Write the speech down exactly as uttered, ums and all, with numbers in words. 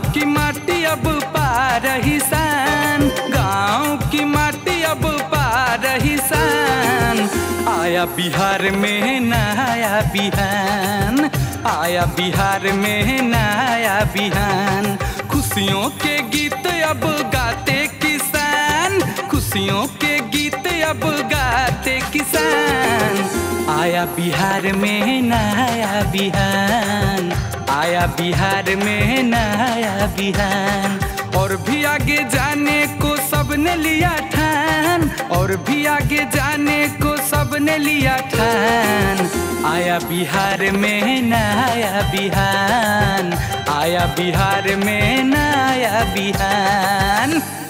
की माटी अब पा रही सान, गाँव की माटी अब पा रही सान। आया बिहार में नया बिहान, आया बिहार में नया बिहान। खुशियों के गीत अब गाते किसान, खुशियों के गीत अब गाते किसान। आया बिहार में नया बिहान, आया बिहार में नया बिहान। और भी आगे जाने को सबने लिया ठान, और भी आगे जाने को सबने लिया ठान। आया बिहार में नया बिहान, आया बिहार में नया बिहान।